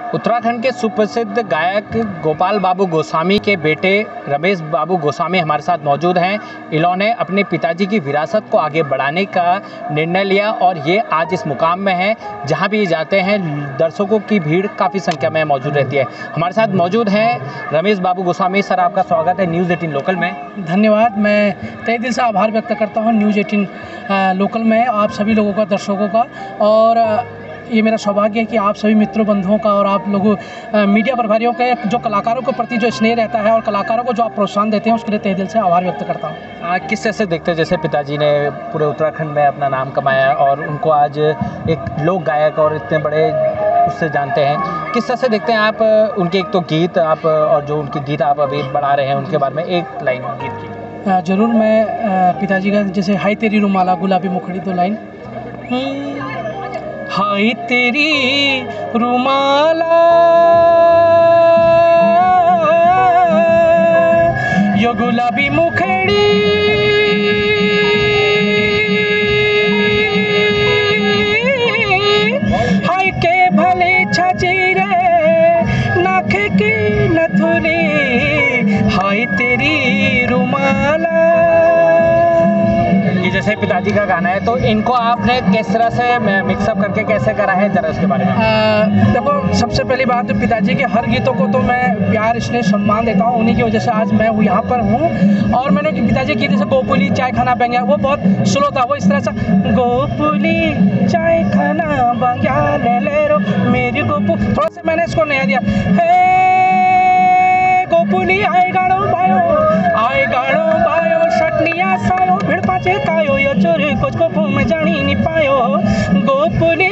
उत्तराखंड के सुप्रसिद्ध गायक गोपाल बाबू गोस्वामी के बेटे रमेश बाबू गोस्वामी हमारे साथ मौजूद हैं। इन्होंने अपने पिताजी की विरासत को आगे बढ़ाने का निर्णय लिया और ये आज इस मुकाम में हैं जहां भी ये जाते हैं दर्शकों की भीड़ काफ़ी संख्या में मौजूद रहती है। हमारे साथ मौजूद हैं रमेश बाबू गोस्वामी। सर, आपका स्वागत है न्यूज़ 18 लोकल में। धन्यवाद। मैं तहे दिल से आभार व्यक्त करता हूँ न्यूज़ 18 लोकल में आप सभी लोगों का, दर्शकों का। और ये मेरा सौभाग्य है कि आप सभी मित्रों, बंधुओं का और आप लोगों मीडिया प्रभारियों के जो कलाकारों के प्रति जो स्नेह रहता है और कलाकारों को जो आप प्रोत्साहन देते हैं उसके लिए तहे दिल से आभार व्यक्त करता हूँ। किस तरह से देखते हैं, जैसे पिताजी ने पूरे उत्तराखंड में अपना नाम कमाया और उनको आज एक लोक गायक और इतने बड़े उससे जानते हैं, किस तरह से देखते हैं आप उनके एक तो गीत आप और जो उनके गीत आप अभी बढ़ा रहे हैं उनके बारे में एक लाइन गीत की? ज़रूर। मैं पिताजी का जैसे हाय तेरी रुमाला गुलाबी मुखड़ी, दो लाइन। हाय तेरी रुमाला यो गुलाबी मुखड़ी, हाय के भले छजीरे नाख की नथुनी, हाय तेरी रुमाला। ये जैसे पिताजी का गाना है तो इनको आपने किस तरह से मिक्सअप करके कैसे करा है, जरा उसके बारे में? देखो, सबसे पहली बात तो पिताजी के हर गीतों को तो मैं प्यार, स्नेह, सम्मान देता हूँ। उन्हीं की वजह से आज मैं यहाँ पर हूँ। और मैंने पिताजी के गीत जैसे गोपुली चाय खाना बंग्या, वो बहुत स्लो था। वो इस तरह से गोपुली चाय खाना बंग्या ले ले रो मेरी गोपू, थोड़ा सा मैंने इसको नया दिया। हे गोपुली आए गाड़ो बायो शटनिया सायो भिड़ पाचे कायो यो चोरी कुछ को में जानी नहीं पायो। गोपुली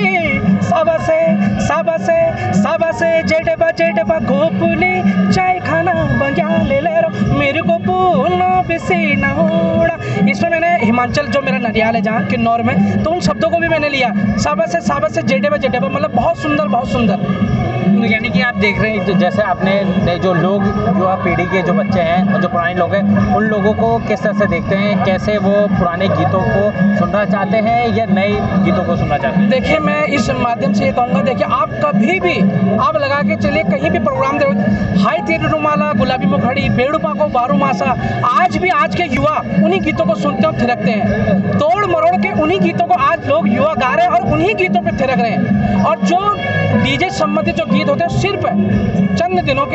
सबसे जेडबा गोपुली चाय खाना बंग्या ले ले रो मेरे गोपू नो बिसी ना होड़ा। इसमें मैंने हिमाचल जो मेरा नडियाल है जहाँ किन्नौर में, तो उन शब्दों को भी मैंने लिया। सबसे जेडबा मतलब बहुत सुंदर। यानी कि आप देख रहे हैं जैसे आपने जो लोग युवा पीढ़ी के जो बच्चे हैं और जो पुराने लोग हैं उन लोगों को किस तरह से देखते हैं, कैसे वो पुराने गीतों को सुनना चाहते हैं या नए गीतों को सुनना चाहते हैं? देखिए, मैं इस माध्यम से ये कहूँगा, देखिए आप कभी भी आप लगा के चलिए कहीं भी प्रोग्राम दे, हाय तेरी रुमाला गुलाबी मुखड़ी बेड़ुपा को बारू मासा, आज भी आज के युवा उन्हीं गीतों को सुनते और थिरकते हैं। तोड़ मरोड़ के उन्हीं गीतों को आज लोग युवा गा रहे हैं और उन्हीं गीतों पर थिरक रहे हैं। और जो डीजे संबंधित जो गीत होते हैं सिर्फ चंद दिनों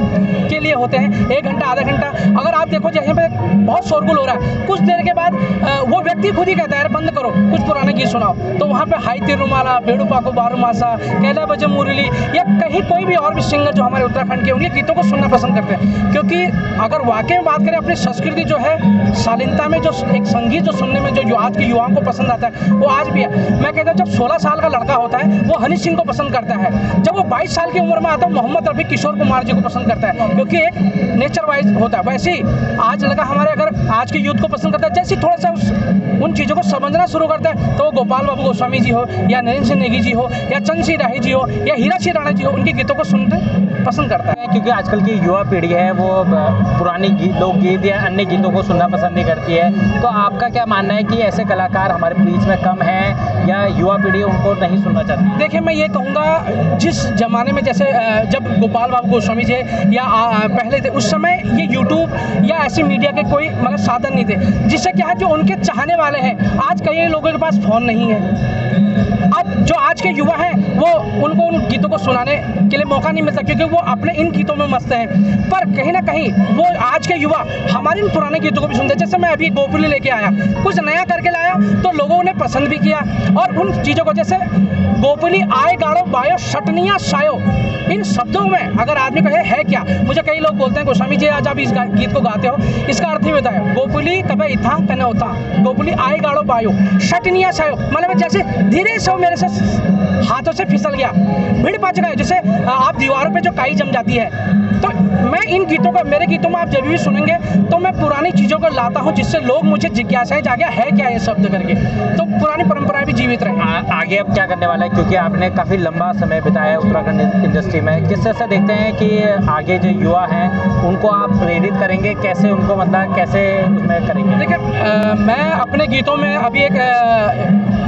के लिए होते हैं, 1 घंटा आधा घंटा। अगर आप देखो जहाँ पे बहुत शोरगुल हो रहा है, कुछ देर के बाद वो व्यक्ति खुद ही कहता है बंद करो, कुछ पुराने गीत सुनाओ। तो वहाँ पे हाय तेरी रुमाला बेड़ुपा को बारू मासा कैला बजे मुरली या कहीं कोई भी और भी सिंगर जो हमारे उत्तराखंड के उनके गीतों को सुनना पसंद करते हैं। क्योंकि अगर वाकई में बात करें अपनी संस्कृति जो है शालीनता में, जो एक संगीत जो सुनने में जो आज के युवाओं को पसंद आता है वो आज भी है। मैं कहता हूँ जब 16 साल का लड़का होता है वो हनी सिंह को पसंद करता है, जब वो 22 साल की उम्र में आता है मोहम्मद रफ़ी किशोर कुमार जी को पसंद करता है, क्योंकि एक नेचर वाइज होता है। वैसे ही आज लगा हमारे अगर आज के यूथ को पसंद करता है, जैसे थोड़ा सा उन चीज़ों को समझना शुरू करता है तो वो गोपाल बाबू गोस्वामी जी हो या नरेंद्र सिंह नेगी जी हो या चंद सिंह राही जी हो या हीरा सिंह राणा जी हो, उनके गीतों को सुनते पसंद करता है। क्योंकि आजकल की युवा पीढ़ी है वो पुरानी लोकगीत या अन्य गीतों को सुनना पसंद नहीं करती है, तो आपका क्या मानना है कि ऐसे कलाकार हमारे बीच में कम हैं या युवा पीढ़ी उनको नहीं सुनना चाहती? देखिए, मैं ये कहूँगा जिस ज़माने में जैसे जब गोपाल बाबू गोस्वामी जी या पहले थे, उस समय ये यूट्यूब या ऐसी मीडिया के कोई मतलब साधन नहीं थे, जिससे क्या है जो उनके चाहने वाले हैं, आज कई लोगों के पास फ़ोन नहीं है। अब जो आज के युवा हैं वो उनको उन गीतों को सुनाने के लिए मौका नहीं मिलता, क्योंकि वो अपने इन गीतों में मस्त हैं। पर कहीं ना कहीं वो आज के युवा हमारे इन पुराने गीतों को भी सुनते हैं। जैसे मैं अभी गोपुली लेके आया, कुछ नया करके लाया तो लोगों ने पसंद भी किया। और उन चीज़ों को जैसे गोपुली आए गाड़ो बायो शटनिया सायो, इन शब्दों में अगर आदमी कहे है क्या, मुझे कई लोग बोलते हैं गोस्वामी जी आज आप इस गीत को गाते हो, इसका अर्थ ही बताया गोपुली कभी इथा कने होता, गोपुली आए गाड़ो बायो शटनिया सायो, मतलब जैसे धीरे से मेरे से हाथों से फिसल गया, भिड़ पाच गए, जैसे आप दीवारों पे जो काई जम जाती है। तो मैं इन गीतों को, मेरे गीतों में आप जब भी सुनेंगे तो मैं पुरानी चीज़ों को लाता हूँ जिससे लोग मुझे जिज्ञासाएं जागे है क्या ये शब्द करके, तो पुरानी परंपराएं भी जीवित रहे। आगे अब क्या करने वाला है, क्योंकि आपने काफ़ी लंबा समय बिताया उत्तराखंड इंडस्ट्री में, किस तरह से देखते हैं कि आगे जो युवा हैं उनको आप प्रेरित करेंगे, कैसे उनको मतलब कैसे उसमें करेंगे? देखिए, मैं अपने गीतों में अभी एक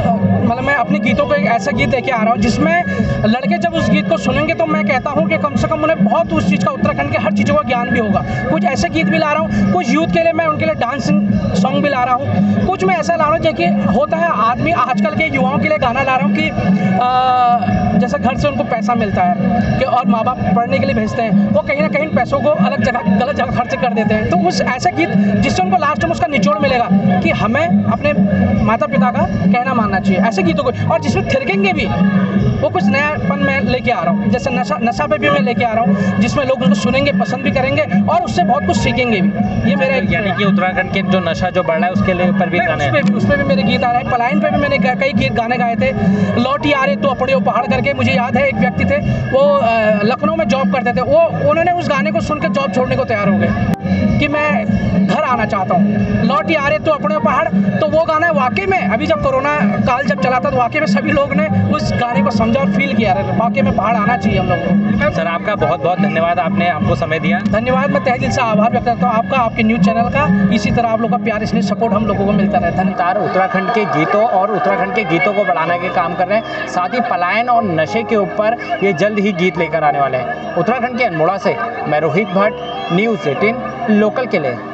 मतलब मैं अपने गीतों को एक ऐसा गीत लेके आ रहा हूँ जिसमें लड़के जब उस गीत को सुनेंगे तो मैं कहता हूँ कि कम से कम उन्हें बहुत उस चीज़ का, उत्तराखंड के हर चीज़ों का ज्ञान भी होगा। कुछ ऐसे गीत भी ला रहा हूँ, कुछ यूथ के लिए मैं उनके लिए डांसिंग सॉन्ग भी ला रहा हूँ, कुछ मैं ऐसा ला रहा हूँ जो कि होता है आदमी आजकल के युवाओं के लिए गाना ला रहा हूँ कि जैसे घर से उनको पैसा मिलता है कि और माँ बाप पढ़ने के लिए भेजते हैं, वो कहीं ना कहीं पैसों को अलग जगह, गलत जगह खर्च कर देते हैं। तो उस ऐसे गीत जिससे उनको लास्ट में उसका निचोड़ मिलेगा कि हमें अपने माता पिता का कहना मानना चाहिए, ऐसे गीतों को, और जिसमें थिरकेंगे भी, वो कुछ नयापन मैं लेके आ रहा हूँ। जैसे नशा पे भी मैं लेके आ रहा हूँ, जिसमें लोग उसको सुनेंगे, पसंद भी करेंगे और उससे बहुत कुछ सीखेंगे भी। ये मेरा यानी कि उत्तराखंड के जो नशा जो बढ़ रहा है उसके लिए ऊपर भी गाने हैं। उस पर भी मेरे गीत आ रहे हैं। पलायन पे भी मैंने कई गीत गाने गाए थे। लौटी आ रहे तो अपड़ियो पहाड़ करके, मुझे याद है एक व्यक्ति थे, वो लखनऊ में जॉब करते थे, उन्होंने उस गाने को सुनकर जॉब छोड़ने को तैयार हो गए कि मैं घर आना चाहता हूँ। लौटी आ रहे तो अपने पहाड़, तो वो गाना वाकई में अभी जब कोरोना काल जब चला था तो वाकई में सभी लोग ने उस गाने को समझा और फील किया, वाकई में पहाड़ आना चाहिए हम लोगों को। सर आपका बहुत बहुत धन्यवाद, आपने हमको समय दिया। धन्यवाद, मैं तहे दिल से आभार व्यक्त करता हूँ आपका, आपके न्यूज़ चैनल का। इसी तरह आप लोग का प्यार, इसलिए सपोर्ट हम लोगों को मिलता रहता है। धन्यवाद। उत्तराखंड के गीतों और उत्तराखंड के गीतों को बढ़ाने के काम कर रहे हैं, साथ ही पलायन और नशे के ऊपर ये जल्द ही गीत लेकर आने वाले हैं। उत्तराखंड के अल्मोड़ा से मैं रोहित भट्ट, न्यूज़ 18 लोकल के लिए।